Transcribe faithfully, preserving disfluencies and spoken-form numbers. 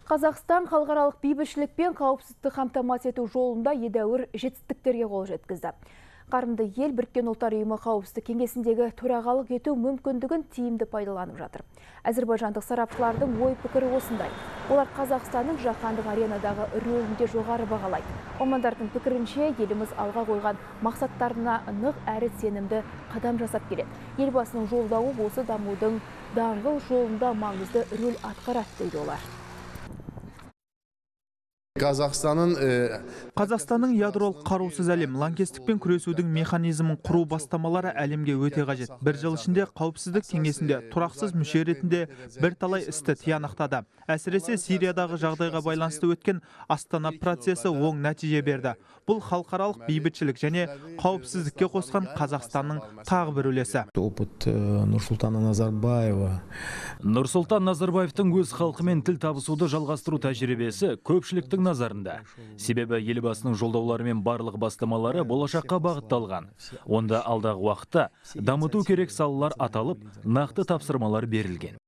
Қазақстан халықаралық бейбітшілік пен қауіпсіздікті қамтамасыз ету жолында едәуір жетістіктерге қол жеткізді. Қарымды ел Біріккен ұлттар ұйымы қауіпсіздік кеңесіндегі төрағалық ету мүмкіндігін тиімді пайдаланып жатыр. Әзербайжандық сарапшылардың ой пікірі осындай. Олар Қазақстанның жаһандық аренадағы рөлін де жоғары бағалайды. Мамандардың пікірінше, еліміз алға қойған мақсаттарына нық әрі сенімді қадам жасап келеді. Елбасының жолдауы осы дамудың даңғыл жолында маңызды рөл атқарады дейді олар. Қазақстанның Қазақстанның ядролық қарусыз әлем лаңкестікпен күресудің механизмін құру бастамалары әлемге өте қажет. Бір жыл ішінде қауіпсіздік кеңесінде тұрақсыз мүше ретінде бірталай істі тиянақтады. Әсіресе Сириядағы жағдайға байланысты өткен Астана процесі оң нәтиже берді. Бұл халықаралық бейбітшілік және қауіпсіздікке қосқан Қазақстанның тағы бір үлесі. Опыт Нұрсұлтан Назарбаева. Нұрсұлтан Назарбаевтың өз халқымен тіл табысуды жалғастыру тәжірибесі көпшіліктің назарында. Себебі елбасының жолдаулары мен барлық бастамалары болашаққа бағытталған. Онда алдағы уақытта дамыту керек салалар аталып, нақты тапсырмалар берілген.